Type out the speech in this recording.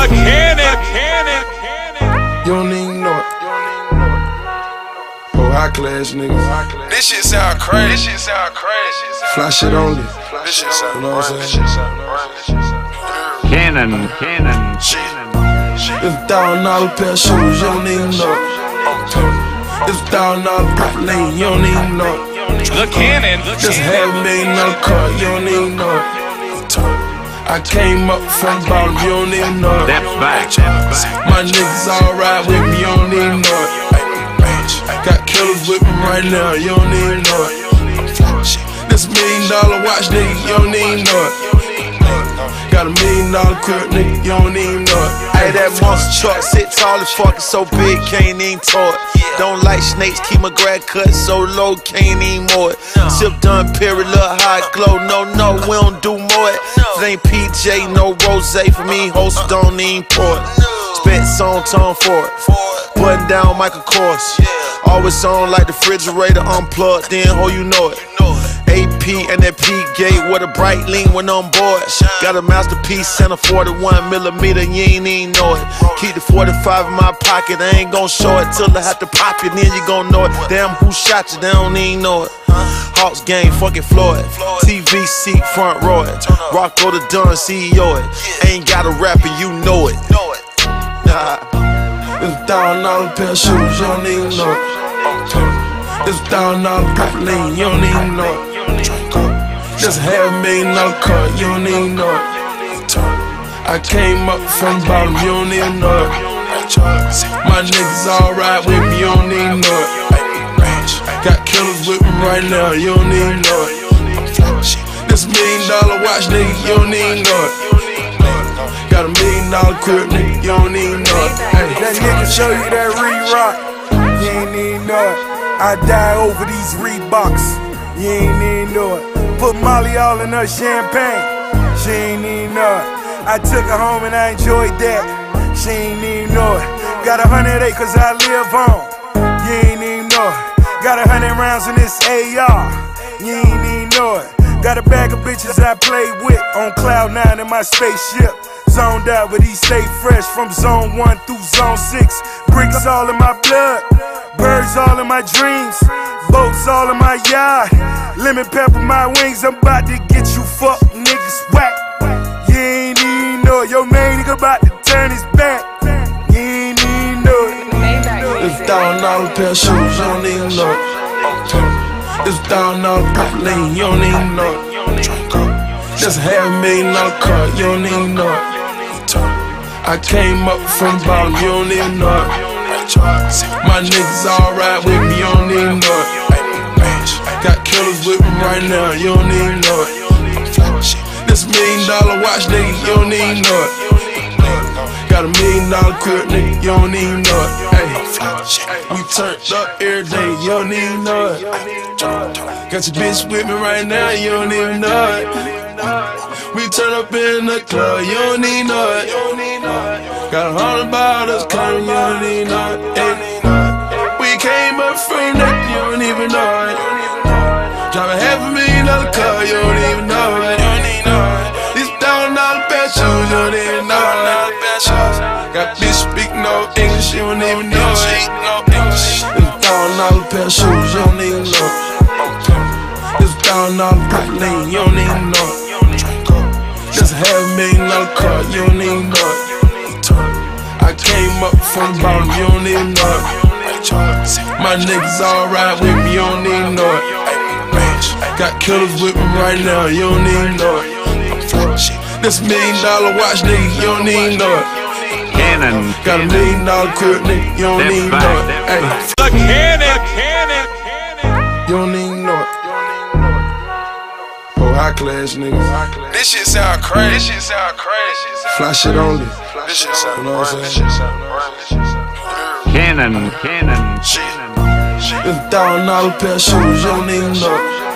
The Cannon. You don't even know it. Oh, high class niggas. This shit sound crazy. Fly shit only. This shit sound You know what I'm saying? Cannon. It's $1,000 pair of shoes, you don't even know it. It's $1,000 purple lane, you don't even know it. The Cannon. Just $500,000 car, you don't even know it. I came up from the bottom, you don't even know it. That's back. My niggas all ride with me, you don't even know it. Got killers with me right now, you don't even know it. This $1 million watch, nigga, you don't even know it. Got $1 million crib, nigga, you don't even know it. Hey, that monster truck sit tall as fuck, so big, can't even tow it. Don't like snakes, keep my grad cut so low, can't even mow it. Sip done, period, little hot glow, no, we don't do more it. If it ain't PJ, no rose for me, host don't even pour it. Spent song tone for it, button down Michael Kors. Always on like the refrigerator unplugged, then ho you know it. AP and that P gate with a bright lean when on board. Got a masterpiece and a 41mm, you ain't even know it. Keep the 45 in my pocket, I ain't gon' show it till I have to pop it, then you gon' know it. Damn, who shot you, they don't even know it. Hawks game, fucking Floyd. TV seat, front row it. Rocko the Dunn, CEO it. Ain't got a rapper, you know it. It's $1,000 pair of shoes, you don't even know it. It's $1,000 purple lane, you don't even know it. Just $500,000 car, you don't even know it. I came up from the bottom, you don't even know it. My niggas all ride with me, you don't even know it. Got killers with me right now, you don't even know it. This $1 million watch, nigga, you don't even know it. Got $1 million crib, nigga, you don't even know it. Hey. That nigga show you that re-rock, you ain't even know it. I die over these Reeboks, you ain't even know it. Put Molly all in her champagne, she ain't even know it. I took her home and I enjoyed that, she ain't even know it. Got 100 acres I live on, you ain't even know it. Got 100 rounds in this AR, you ain't even know it. Got a bag of bitches I play with on cloud 9 in my spaceship. Zoned out, but he stay fresh from zone 1 through zone 6. Bricks all in my blood, birds all in my dreams, boats all in my yard. Lemon pepper my wings, I'm about to get you fuck niggas whack. You ain't even know it, your main nigga about to turn his back. You ain't even know it. It's $1,000 pair of shoes, you don't even know it. It's $1,000 purple lane, you don't even know it. Just $500,000 car, you don't even know it. I came up from the bottom, you don't even know it. My niggas all ride with me, you don't even know it. Got killers with me right now, you don't even know it. This $1 million watch, nigga, you don't even know it. Got $1 million crib, nigga, you don't even know it. Hey, we turned up every day, you don't even know it. Got your bitch with me right now, you don't even know it. We turn up in the club, you don't even know it. Got 100 bottles coming, you don't even know it. Hey, we came up from that, you don't even know it. Driving $500,000 car, you don't even know it. These $1,000 pair of shoes, you don't even know it. Got bitch speak no English, you don't even know it. It's $1,000 pair of shoes, you don't even know it. It's $1,000 purple lane, you don't even know it. Just $500,000 car, you don't even know it. I came up from the bottom, you don't even know it. My niggas all ride with me, you don't even know it. Got killers with me right now, you don't even know it. This $1 million watch, nigga, you don't even know it. Cannon. Got $1 million crib, nigga, you don't even know it. Hey. The Cannon. You don't even know it. Oh, high class niggas. This shit sound crazy. Fly shit only. This shit sound You know what I'm saying? Cannon. It's $1,000 pair of shoes, you don't even know it.